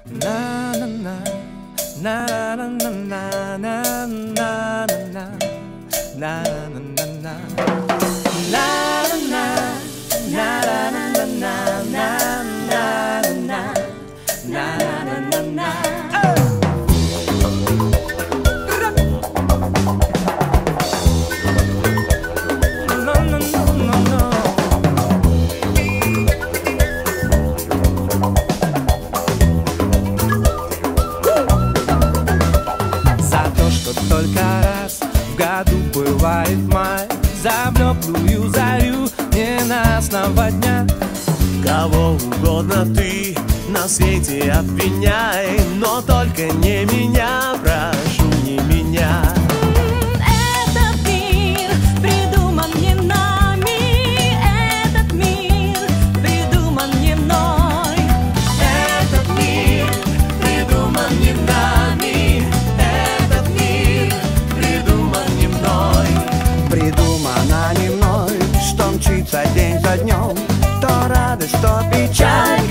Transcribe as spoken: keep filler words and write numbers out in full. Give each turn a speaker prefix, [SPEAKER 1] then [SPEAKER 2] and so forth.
[SPEAKER 1] na na na na na na na na na na na na na только раз в году бывает май, за блеклую зарю ненастного дня.
[SPEAKER 2] Кого угодно ты на свете обвиняй, но только не меня, прошу, не меня.
[SPEAKER 3] Этот мир придуман не нами, этот мир придуман не мной.
[SPEAKER 2] Этот мир придуман не нами, этот мир придуман не мной.
[SPEAKER 4] Придумана не мной, что мчится день за днем, то радость, то печаль.